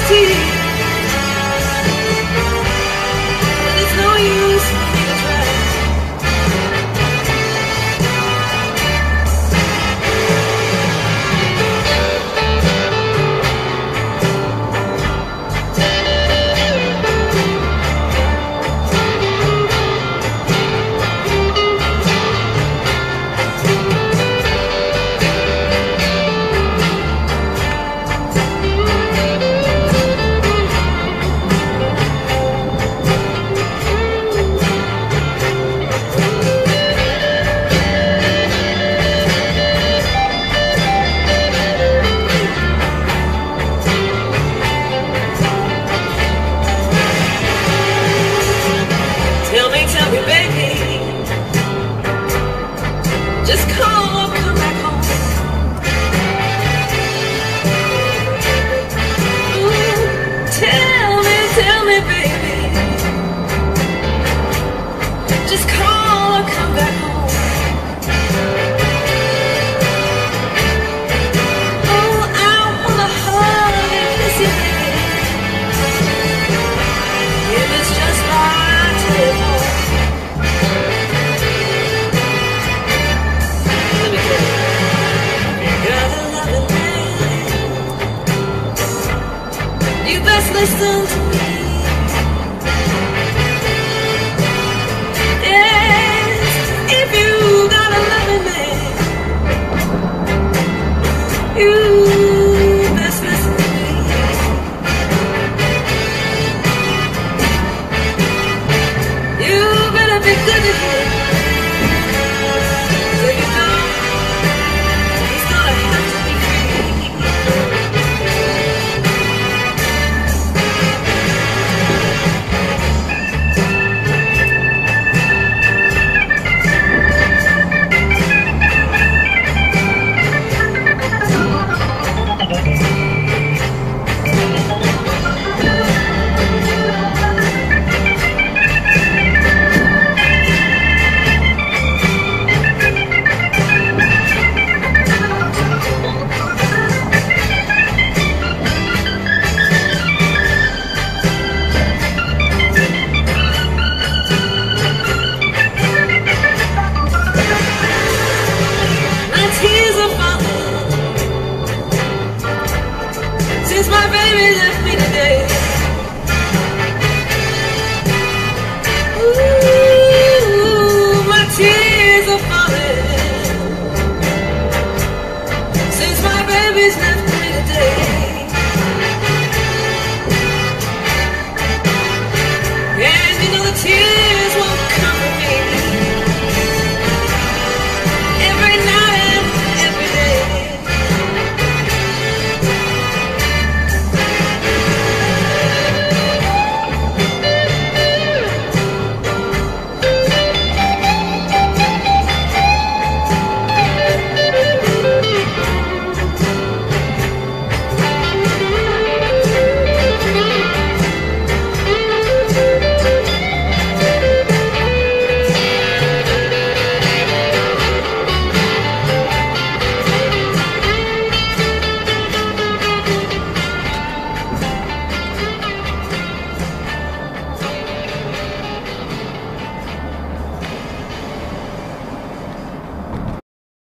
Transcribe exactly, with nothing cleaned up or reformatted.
teeth. But it's no use for me to try. Tell me, tell me, baby, just come, come back home. Ooh, tell me, tell me, baby, just come, come back home. Oh, I wanna hug and kiss you, baby, if it's just right to know. You best listen to me. Yes, if you got a loving man, you best listen to me. You better be good to him. So you know he's gonna have to be free. Since my baby left me today,